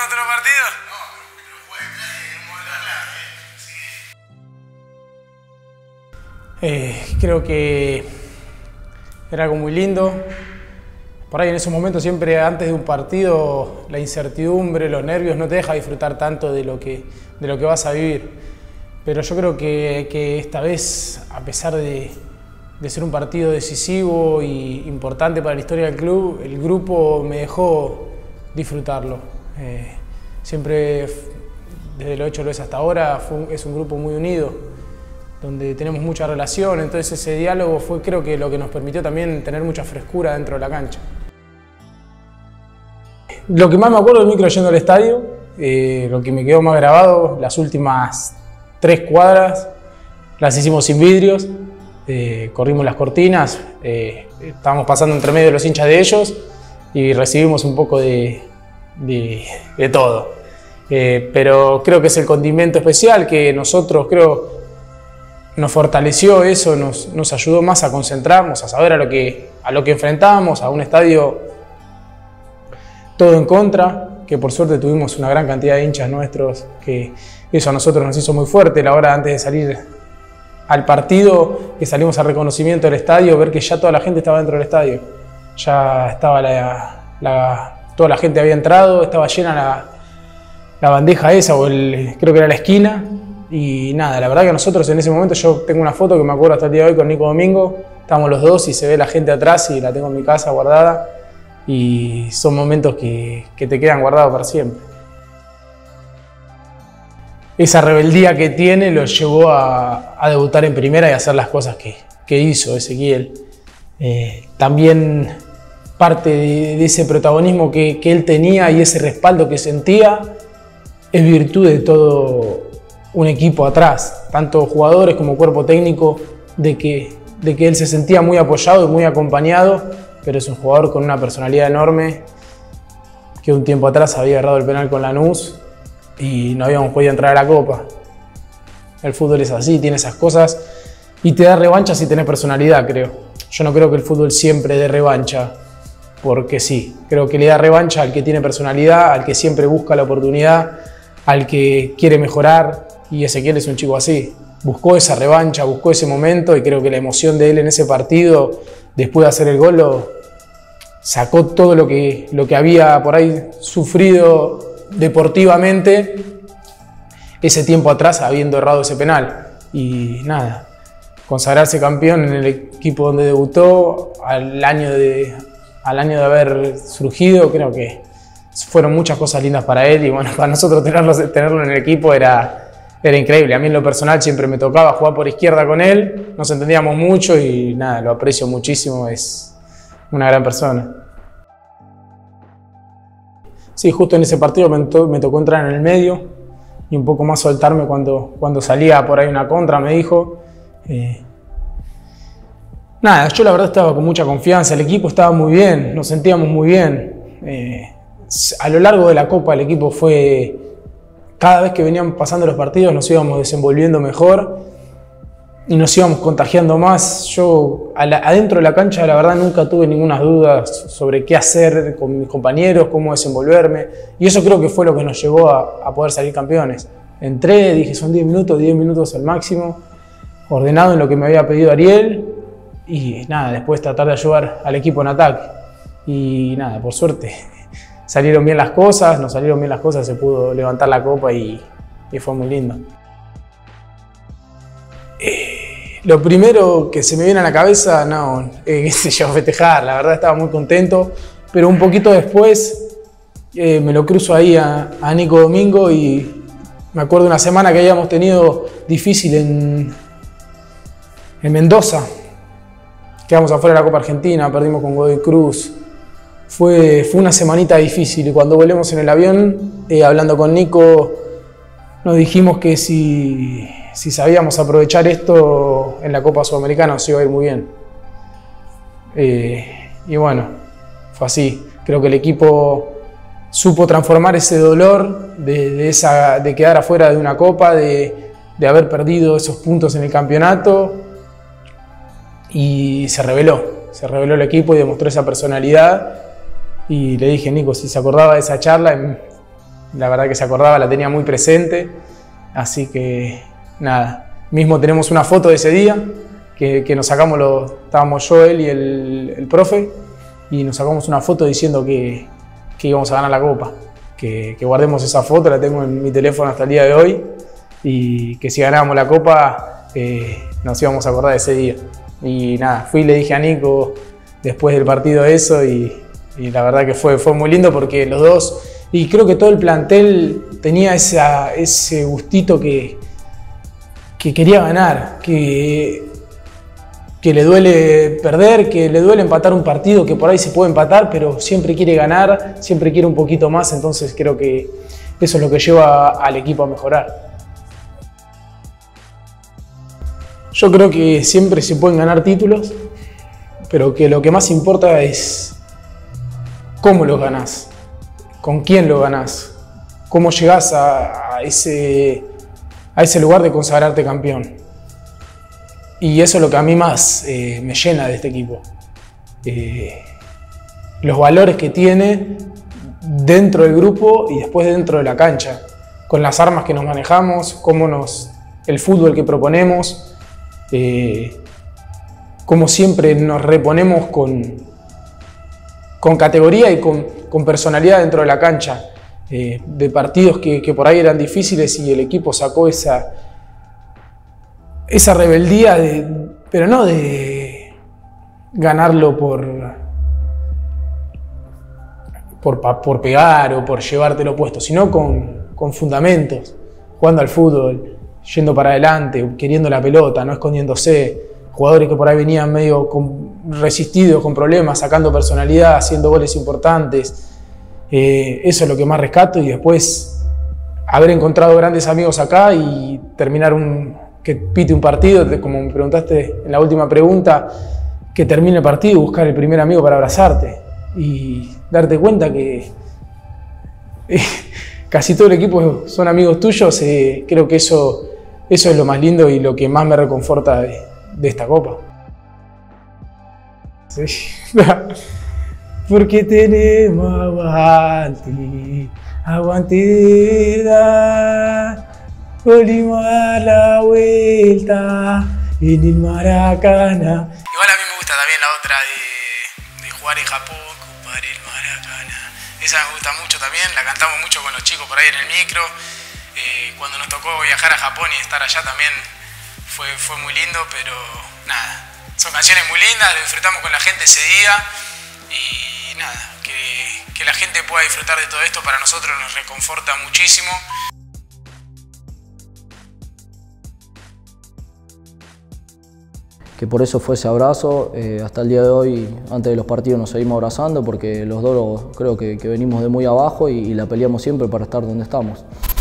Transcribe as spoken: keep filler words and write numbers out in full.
en otro partido? No, pero puede estar en un momento clave, ¿eh? Eh, creo que era algo muy lindo. Por ahí en esos momentos siempre antes de un partido la incertidumbre, los nervios no te deja disfrutar tanto de lo que, de lo que vas a vivir. Pero yo creo que, que esta vez, a pesar de, de ser un partido decisivo y importante para la historia del club, el grupo me dejó disfrutarlo. Eh, siempre, desde lo hecho lo es hasta ahora, fue, es un grupo muy unido, donde tenemos mucha relación, entonces ese diálogo fue creo que lo que nos permitió también tener mucha frescura dentro de la cancha. Lo que más me acuerdo del micro yendo al estadio, eh, lo que me quedó más grabado, las últimas tres cuadras las hicimos sin vidrios, eh, corrimos las cortinas, eh, estábamos pasando entre medio de los hinchas de ellos y recibimos un poco de, de, de todo. Eh, pero creo que es el condimento especial que nosotros creo nos fortaleció eso, nos, nos ayudó más a concentrarnos, a saber a lo que, a lo que enfrentábamos, a un estadio todo en contra, que por suerte tuvimos una gran cantidad de hinchas nuestros, que eso a nosotros nos hizo muy fuerte. La hora antes de salir al partido, que salimos al reconocimiento del estadio, ver que ya toda la gente estaba dentro del estadio. Ya estaba la, la, toda la gente había entrado, estaba llena la, la bandeja esa, o el, creo que era la esquina. Y nada, la verdad que nosotros en ese momento, yo tengo una foto que me acuerdo hasta el día de hoy con Nico Domingo, estábamos los dos y se ve la gente atrás y la tengo en mi casa guardada. Y son momentos que, que te quedan guardados para siempre. Esa rebeldía que tiene lo llevó a, a debutar en primera y a hacer las cosas que, que hizo Ezequiel. Eh, también parte de, de ese protagonismo que, que él tenía y ese respaldo que sentía es virtud de todo un equipo atrás, tanto jugadores como cuerpo técnico, de que, de que él se sentía muy apoyado y muy acompañado. Pero es un jugador con una personalidad enorme, que un tiempo atrás había errado el penal con Lanús y no habíamos podido entrar a la Copa. El fútbol es así, tiene esas cosas y te da revancha si tenés personalidad, creo. Yo no creo que el fútbol siempre dé revancha, porque sí. Creo que le da revancha al que tiene personalidad, al que siempre busca la oportunidad, al que quiere mejorar, y Ezequiel es un chico así. Buscó esa revancha, buscó ese momento y creo que la emoción de él en ese partido, después de hacer el gol, lo sacó todo lo que, lo que había por ahí sufrido deportivamente ese tiempo atrás habiendo errado ese penal. Y nada, consagrarse campeón en el equipo donde debutó al año de, al año de haber surgido, creo que fueron muchas cosas lindas para él y bueno, para nosotros tenerlo, tenerlo en el equipo era... Era increíble. A mí en lo personal siempre me tocaba jugar por izquierda con él, nos entendíamos mucho y nada, lo aprecio muchísimo, es una gran persona. Sí, justo en ese partido me, to me tocó entrar en el medio y un poco más soltarme cuando, cuando salía por ahí una contra, me dijo. Eh, nada, yo la verdad estaba con mucha confianza, el equipo estaba muy bien, nos sentíamos muy bien. Eh, a lo largo de la Copa el equipo fue... Cada vez que venían pasando los partidos nos íbamos desenvolviendo mejor y nos íbamos contagiando más. Yo la, adentro de la cancha la verdad nunca tuve ninguna duda sobre qué hacer con mis compañeros, cómo desenvolverme. Y eso creo que fue lo que nos llevó a, a poder salir campeones. Entré, dije son diez minutos, diez minutos al máximo, ordenado en lo que me había pedido Ariel. Y nada, después tratar de ayudar al equipo en ataque. Y nada, por suerte salieron bien las cosas, nos salieron bien las cosas, se pudo levantar la copa y, y fue muy lindo. Eh, lo primero que se me viene a la cabeza, no, eh, qué sé yo, festejar, la verdad estaba muy contento, pero un poquito después eh, me lo cruzo ahí a, a Nico Domingo y me acuerdo una semana que habíamos tenido difícil en, en Mendoza. Quedamos afuera de la Copa Argentina, perdimos con Godoy Cruz. Fue, fue una semanita difícil y cuando volvemos en el avión, eh, hablando con Nico, nos dijimos que si, si sabíamos aprovechar esto en la Copa Sudamericana nos iba a ir muy bien. Eh, y bueno, fue así. Creo que el equipo supo transformar ese dolor de, de, esa, de quedar afuera de una Copa, de, de haber perdido esos puntos en el campeonato y se reveló. Se reveló el equipo y demostró esa personalidad. Y le dije, Nico, si se acordaba de esa charla, la verdad que se acordaba, la tenía muy presente, así que nada. Mismo tenemos una foto de ese día, que, que nos sacamos, los, estábamos yo, él y el, el profe, y nos sacamos una foto diciendo que, que íbamos a ganar la Copa. Que, que guardemos esa foto, la tengo en mi teléfono hasta el día de hoy, y que si ganábamos la Copa eh, nos íbamos a acordar de ese día. Y nada, fui y le dije a Nico después del partido eso, y, y la verdad que fue, fue muy lindo porque los dos, y creo que todo el plantel tenía esa, ese gustito que, que quería ganar, que, que le duele perder, que le duele empatar un partido, que por ahí se puede empatar, pero siempre quiere ganar, siempre quiere un poquito más, entonces creo que eso es lo que lleva al equipo a mejorar. Yo creo que siempre se pueden ganar títulos, pero que lo que más importa es cómo los ganás, con quién los ganás, cómo llegás a, a, ese, a ese lugar de consagrarte campeón. Y eso es lo que a mí más eh, me llena de este equipo. Eh, los valores que tiene dentro del grupo y después dentro de la cancha, con las armas que nos manejamos, cómo nos, el fútbol que proponemos, eh, cómo siempre nos reponemos con, con categoría y con, con personalidad dentro de la cancha, eh, de partidos que, que por ahí eran difíciles y el equipo sacó esa, esa rebeldía, de, pero no de ganarlo por, por, por pegar o por llevártelo puesto, sino con, con fundamentos, jugando al fútbol, yendo para adelante, queriendo la pelota, no escondiéndose. Jugadores que por ahí venían medio con, resistidos, con problemas, sacando personalidad, haciendo goles importantes. Eh, eso es lo que más rescato, y después haber encontrado grandes amigos acá y terminar un, que pite un partido, como me preguntaste en la última pregunta, que termine el partido y buscar el primer amigo para abrazarte y darte cuenta que eh, casi todo el equipo son amigos tuyos. Eh, creo que eso, eso es lo más lindo y lo que más me reconforta de, de esta Copa. Sí. Porque tenemos aguante, aguante, da, volvimos a dar la vuelta en el Maracaná. Igual a mí me gusta también la otra de, de jugar en Japón, ocupar el Maracaná. Esa me gusta mucho también, la cantamos mucho con los chicos por ahí en el micro. Eh, cuando nos tocó viajar a Japón y estar allá también fue, fue muy lindo, pero nada, son canciones muy lindas, lo disfrutamos con la gente ese día y nada, que, que la gente pueda disfrutar de todo esto para nosotros nos reconforta muchísimo. Que por eso fue ese abrazo, eh, hasta el día de hoy, antes de los partidos nos seguimos abrazando porque los dos creo que, que venimos de muy abajo y, y la peleamos siempre para estar donde estamos.